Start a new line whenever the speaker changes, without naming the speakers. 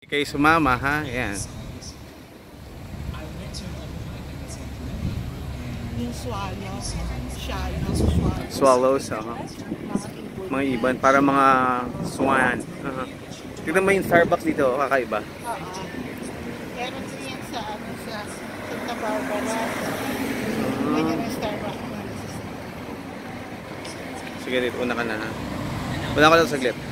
Kayo sumama ha, yan.
Yung
Swallows, mga ibon, para mga swan. Tignan mo yung Starbucks dito, kakaiba.
Meron din yan sa Santa Barbara. Ganyan yung Starbucks.
Sige, dito una ka na ha. Wala ko lang saglit.